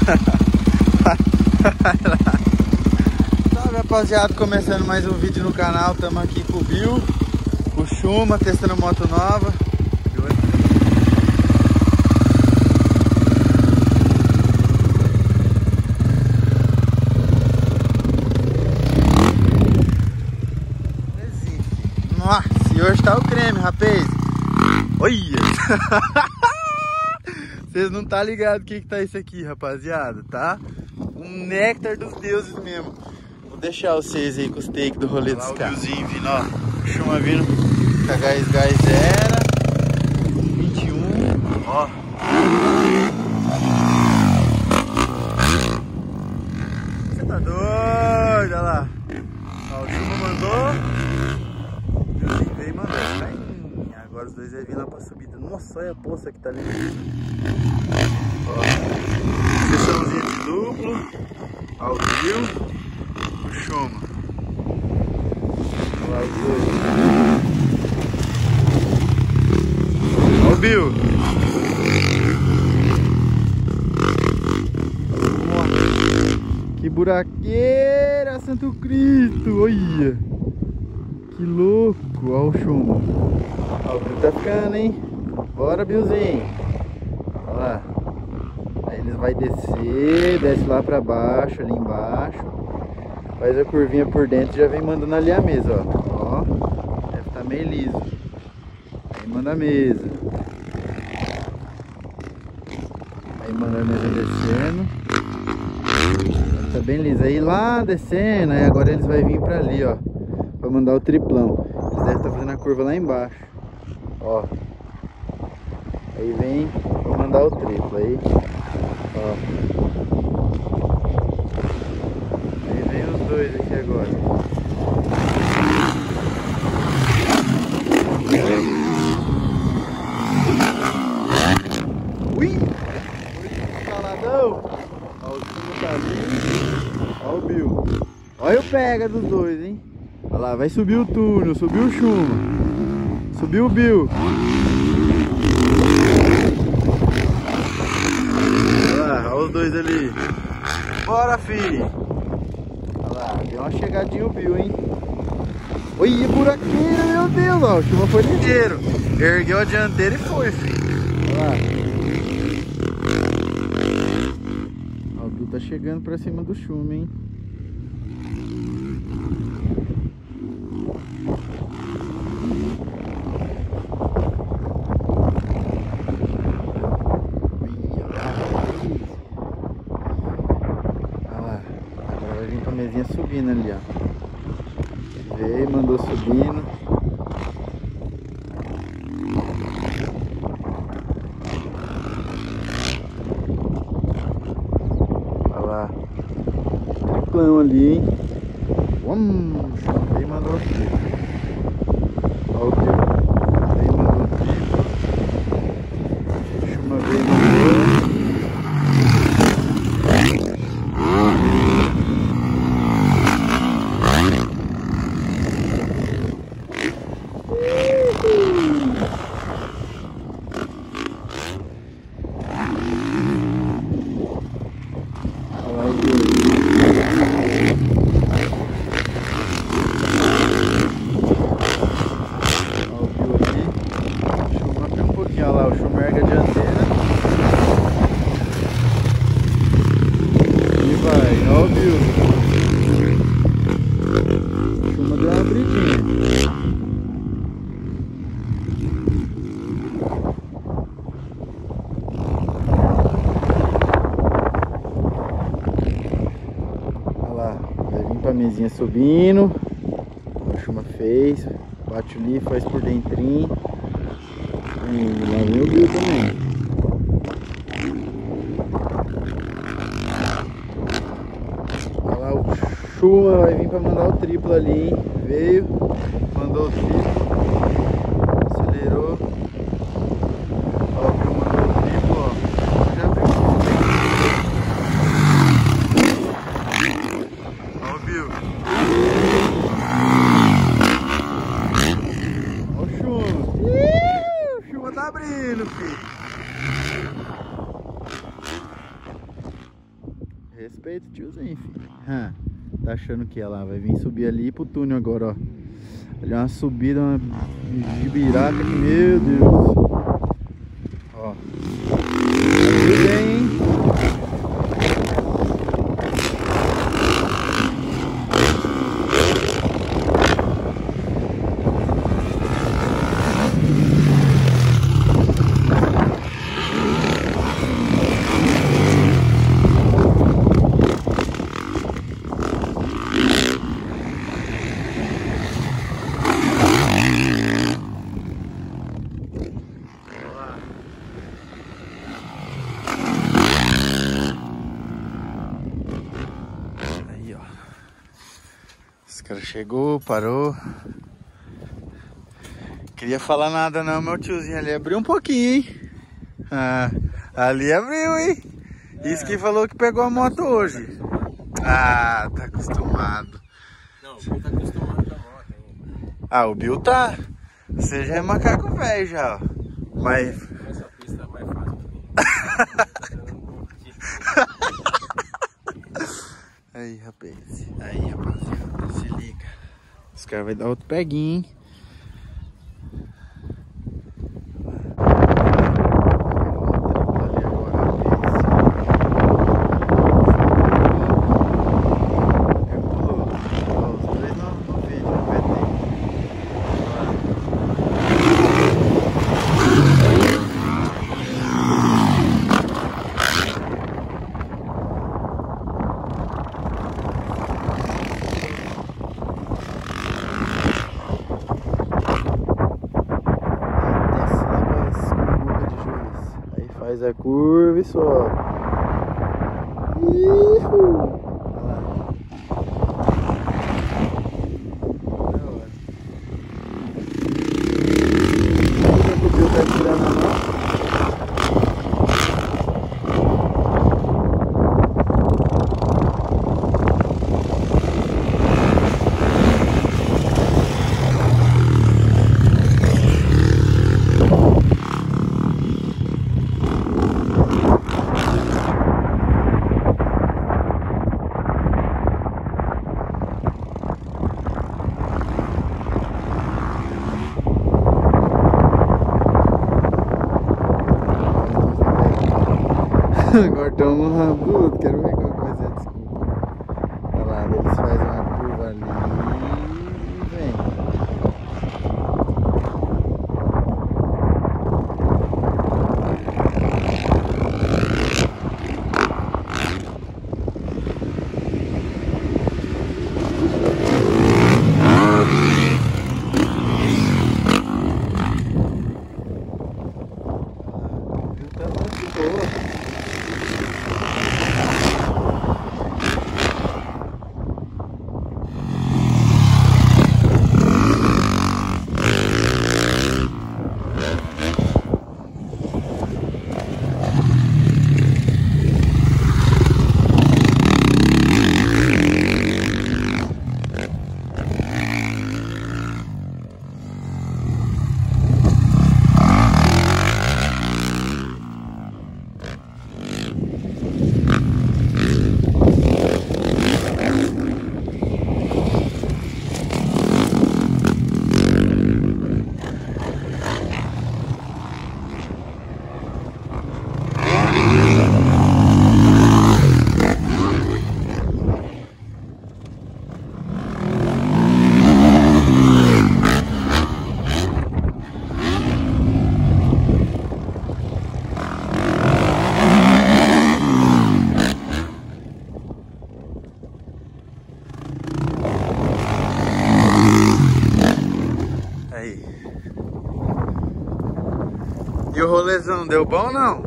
Salve, rapaziada, começando mais um vídeo no canal. Estamos aqui com o Bill, o Chuma, testando moto nova. Nossa, e hoje tá o creme, rapaz. Olha! Vocês não tá ligado o que tá isso aqui, rapaziada, tá? Um néctar dos deuses mesmo. Vou deixar vocês aí com os takes do rolê dos caras. O Billzinho vindo, ó. O Chuma vindo com a gás era 21, ó. Você tá doido, olha lá. Ó, o Chuma mandou. O Billzinho veio e mandou. Agora os dois vão vir lá pra subida. Nossa, olha a poça que tá ali. Ó, sessãozinha de duplo. Ó, o Bill, o Chuma. Olha lá os dois. Ó o Bill. Que buraqueira, Santo Cristo. Olha. Que louco. Ó o Chuma. Ó, o Bill tá ficando, hein? Bora, Billzinho. Olha lá. Aí eles vão descer, desce lá pra baixo, ali embaixo. Faz a curvinha por dentro e já vem mandando ali a mesa, ó. Ó, deve estar meio liso. Aí manda a mesa. Aí manda a mesa descendo. Tá bem liso. Aí lá descendo, aí agora eles vão vir pra ali, ó. Pra mandar o triplão. Eles devem estar fazendo a curva lá embaixo. Ó. Aí vem pra mandar o triplo. Aí, ó. Aí vem os dois aqui agora. Ui! Saladão! Ó, o Chuma tá ali. Ó o Bill. Olha o pega dos dois, hein? Olha lá, vai subir o túnel, subiu o Chuma. Subiu o Bill. Olha lá, olha os dois ali. Bora, filho. Olha lá, deu uma chegadinha o Bill, hein? Oi, buraqueira, meu Deus, ó. O Chuma foi ligeiro. Ergueu a dianteira e foi, filho. Olha lá. Ó, o Bill tá chegando pra cima do Chuma, hein? Mesinha subindo ali, ó. Veio, mandou subindo. Olha lá. Triplão ali, hein? Veio, mandou aqui. Olha o Bill. Veio, mandou aqui. Chuma veio, mandou. Chuma deu uma abridinha. Olha lá, vai vir pra mesinha subindo. O Chuma fez, bate ali, faz por dentrinho. E lá vem o Bill também. Chuma vai vir pra mandar o triplo ali, hein? Veio, mandou o triplo, acelerou. Ó, o Bill mandou o triplo, ó. Já veio. Ó o Bill. Ó o Chuma. O Chuma tá abrindo, filho. Respeita o tiozinho, filho. Tá achando que ela vai vir subir ali pro túnel agora, ó. Ali é uma subida, uma gibiraca que, meu Deus. Ó. Tudo bem, hein? Esse cara chegou, parou. Queria falar nada não, meu tiozinho ali abriu um pouquinho, hein? Ali abriu, hein? Isso que falou que pegou a moto hoje. Tá acostumado. Não, o Bill tá acostumado com a moto ainda. O Bill tá. Você já é macaco velho já, ó. Mas... Essa pista é mais fácil pra mim. Aí, rapaz. Aí, rapaziada. Se liga. Os caras vão dar outro peguinho, hein? Faz a curva e sobe. Olha lá. O Bill tá tirando a mão. Agora estamos no rabudo, quero ver qual vai ser a desculpa. Olha lá, eles fazem uma curva ali e vem. Aí. E o rolezão deu bom ou não?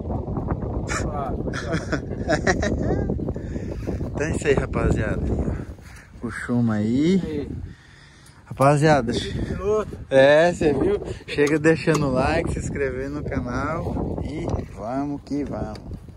Então é isso aí, rapaziada. O chuma aí. Rapaziada, você viu? Chega deixando o like, se inscrever no canal e vamos que vamos.